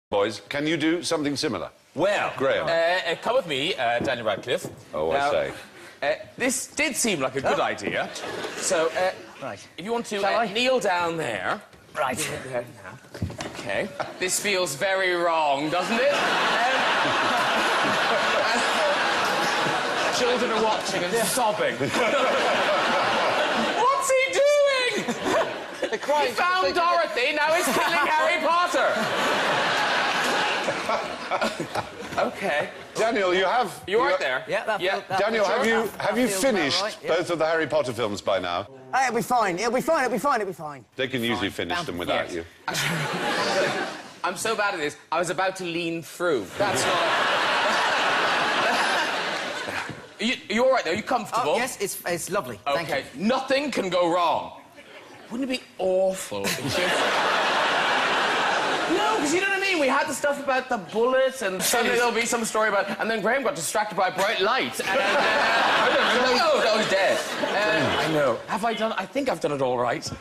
Boys, can you do something similar? Well, Graham. Come with me, Daniel Radcliffe. Oh, now, I say. This did seem like a good idea. So, right. If you want to Shall I? kneel down there. Right. There now. Okay. This feels very wrong, doesn't it? Children are watching and sobbing. What's he doing? They're crying. He found Dorothy, now he's killing Harry Potter. Okay. Daniel, you have... You right there? Yeah, that Daniel, feels have you about finished right, yeah. both of the Harry Potter films by now? It'll be fine. It'll be fine. It'll be fine. It'll be fine. They can usually finish them without Yes. you. I'm so bad at this, I was about to lean through. That's not... you all right, though? Are you comfortable? Oh, yes, it's lovely. Thank OK, you. nothing can go wrong. Wouldn't it be awful if you... No, because you know what I mean? We had the stuff about the bullets, and suddenly there'll be some story about... And then Graham got distracted by a bright light, and... oh, that was dead. I know. Have I done... I think I've done it all right.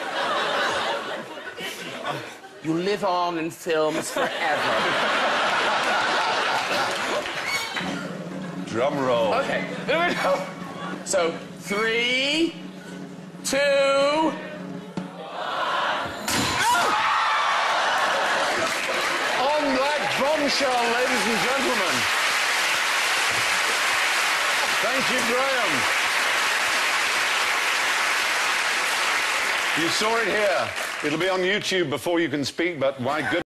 You live on in films forever. Drum roll. OK, here we go. So, 3, 2... On that bombshell, ladies and gentlemen. Thank you, Graham. You saw it here. It'll be on YouTube before you can speak, but my goodness.